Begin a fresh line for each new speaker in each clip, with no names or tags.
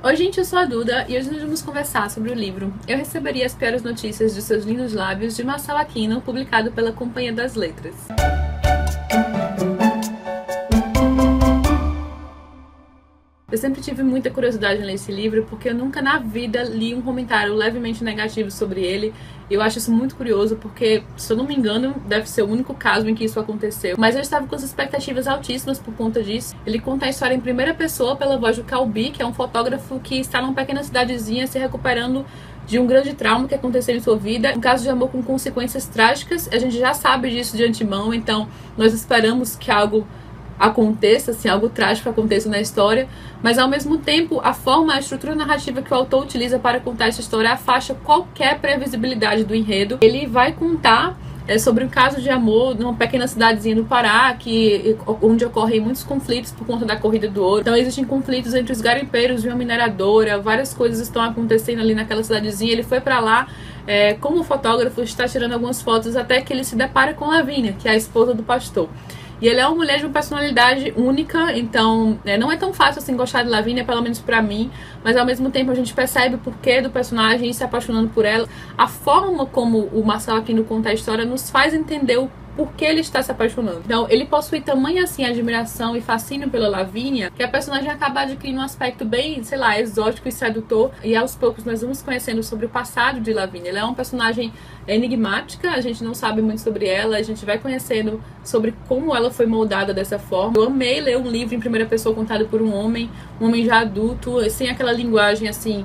Oi gente, eu sou a Duda e hoje nós vamos conversar sobre o livro Eu Receberia as Piores Notícias de Seus Lindos Lábios, de Marcelo Aquino, publicado pela Companhia das Letras. Eu sempre tive muita curiosidade em ler esse livro porque eu nunca na vida li um comentário levemente negativo sobre ele. Eu acho isso muito curioso porque, se eu não me engano, deve ser o único caso em que isso aconteceu. Mas eu estava com as expectativas altíssimas por conta disso. Ele conta a história em primeira pessoa pela voz do Calbi, que é um fotógrafo que está numa pequena cidadezinha se recuperando de um grande trauma que aconteceu em sua vida. Um caso de amor com consequências trágicas. A gente já sabe disso de antemão, então nós esperamos que algo aconteça, assim, algo trágico aconteça na história, mas ao mesmo tempo a forma, a estrutura narrativa que o autor utiliza para contar essa história afasta qualquer previsibilidade do enredo. Ele vai contar sobre um caso de amor numa pequena cidadezinha do Pará, onde ocorrem muitos conflitos por conta da corrida do ouro. Então existem conflitos entre os garimpeiros e uma mineradora, várias coisas estão acontecendo ali naquela cidadezinha. Ele foi pra lá como fotógrafo, está tirando algumas fotos até que ele se depara com Lavínia, que é a esposa do pastor. E ele é uma mulher de uma personalidade única, então não é tão fácil assim gostar de Lavínia, pelo menos pra mim, mas ao mesmo tempo a gente percebe o porquê do personagem e se apaixonando por ela. A forma como o Marcelo Aquino conta a história nos faz entender o porquê ele está se apaixonando. Então ele possui tamanha assim admiração e fascínio pela Lavínia, que a personagem acaba adquirindo um aspecto bem, sei lá, exótico e sedutor, e aos poucos nós vamos conhecendo sobre o passado de Lavínia. Ela é uma personagem enigmática, a gente não sabe muito sobre ela, a gente vai conhecendo sobre como ela foi moldada dessa forma. Eu amei ler um livro em primeira pessoa contado por um homem já adulto, sem aquela linguagem assim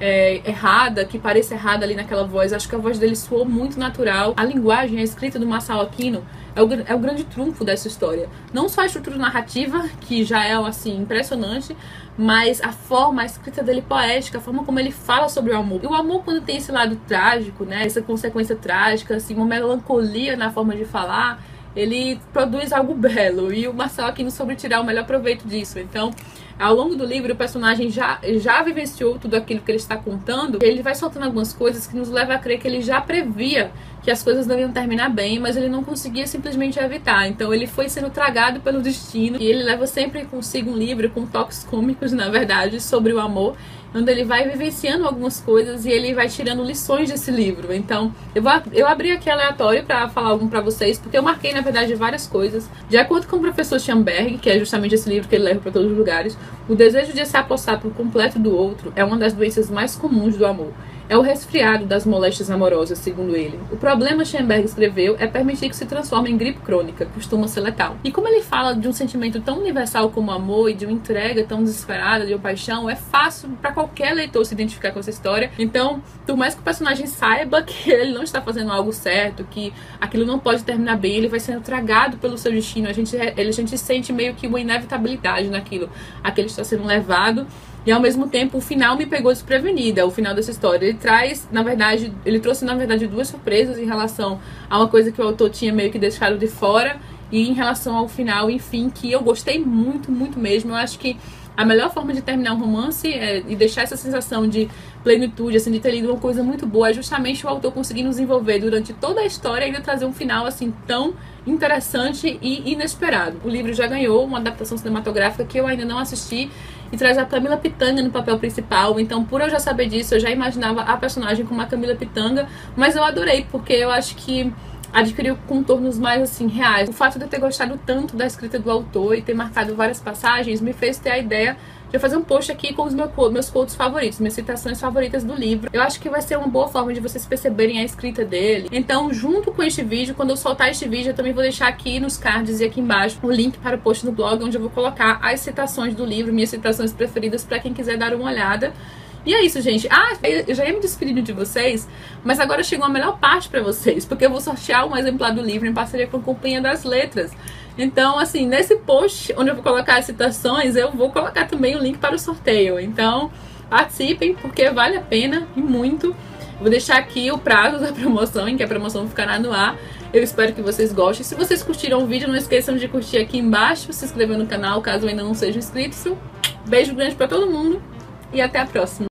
errada, que parece errada ali naquela voz. Acho que a voz dele soou muito natural. A linguagem, a escrita do Marcelo Aquino é o grande trunfo dessa história. Não só a estrutura narrativa, que já é assim impressionante, mas a forma, a escrita dele poética, a forma como ele fala sobre o amor. E o amor, quando tem esse lado trágico, né, essa consequência trágica, assim, uma melancolia na forma de falar, ele produz algo belo, e o Marcelo Aquino soube tirar o melhor proveito disso. Então, ao longo do livro, o personagem já vivenciou tudo aquilo que ele está contando. Ele vai soltando algumas coisas que nos leva a crer que ele já previa que as coisas não iam terminar bem, mas ele não conseguia simplesmente evitar. Então ele foi sendo tragado pelo destino, e ele leva sempre consigo um livro com toques cômicos, na verdade, sobre o amor, onde ele vai vivenciando algumas coisas e ele vai tirando lições desse livro. Então, eu abri aqui aleatório para falar algum para vocês, porque eu marquei, na verdade, várias coisas. De acordo com o professor Schamberg, que é justamente esse livro que ele leva para todos os lugares, o desejo de se apossar por completo do outro é uma das doenças mais comuns do amor. É o resfriado das moléstias amorosas, segundo ele. O problema, Schamberg escreveu, é permitir que se transforme em gripe crônica, que costuma ser letal. E como ele fala de um sentimento tão universal como o amor e de uma entrega tão desesperada, de uma paixão, é fácil para qualquer leitor se identificar com essa história. Então, por mais que o personagem saiba que ele não está fazendo algo certo, que aquilo não pode terminar bem, ele vai sendo tragado pelo seu destino. A gente sente meio que uma inevitabilidade naquilo a que ele está sendo levado. E ao mesmo tempo o final me pegou desprevenida, o final dessa história. Ele trouxe na verdade duas surpresas em relação a uma coisa que o autor tinha meio que deixado de fora, e em relação ao final, enfim, que eu gostei muito, muito mesmo. Eu acho que a melhor forma de terminar um romance e deixar essa sensação de plenitude, assim, de ter lido uma coisa muito boa, é justamente o autor conseguir nos envolver durante toda a história e ainda trazer um final assim tão interessante e inesperado. O livro já ganhou uma adaptação cinematográfica que eu ainda não assisti, e traz a Camila Pitanga no papel principal. Então, por eu já saber disso, eu já imaginava a personagem como a Camila Pitanga, mas eu adorei, porque eu acho que adquiriu contornos mais assim reais. O fato de eu ter gostado tanto da escrita do autor e ter marcado várias passagens me fez ter a ideia de fazer um post aqui com os meus quotes favoritos, minhas citações favoritas do livro. Eu acho que vai ser uma boa forma de vocês perceberem a escrita dele. Então, junto com este vídeo, quando eu soltar este vídeo, eu também vou deixar aqui nos cards e aqui embaixo o link para o post no blog, onde eu vou colocar as citações do livro, minhas citações preferidas, para quem quiser dar uma olhada. E é isso, gente. Eu já ia me despedindo de vocês, mas agora chegou a melhor parte pra vocês, porque eu vou sortear um exemplar do livro em parceria com a Companhia das Letras. Então, assim, nesse post onde eu vou colocar as citações, eu vou colocar também o link para o sorteio. Então, participem, porque vale a pena e muito. Vou deixar aqui o prazo da promoção, em que a promoção ficará no ar. Eu espero que vocês gostem. Se vocês curtiram o vídeo, não esqueçam de curtir aqui embaixo, se inscrever no canal, caso ainda não sejam inscritos. Beijo grande pra todo mundo e até a próxima.